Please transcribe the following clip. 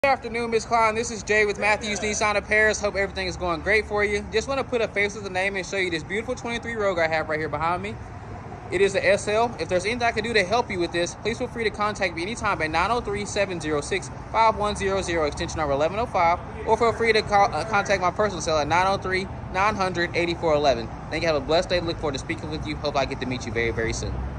Good afternoon, Miss Kline. This is Jay with Matthews Nissan of Paris. Hope everything is going great for you. Just want to put a face with the name and show you this beautiful 23 Rogue I have right here behind me. It is a SL. If there's anything I can do to help you with this, please feel free to contact me anytime at 903-706-5100, extension number 1105, or feel free to contact my personal cell at 903-900-8411. Thank you. Have a blessed day. Look forward to speaking with you. Hope I get to meet you very, very soon.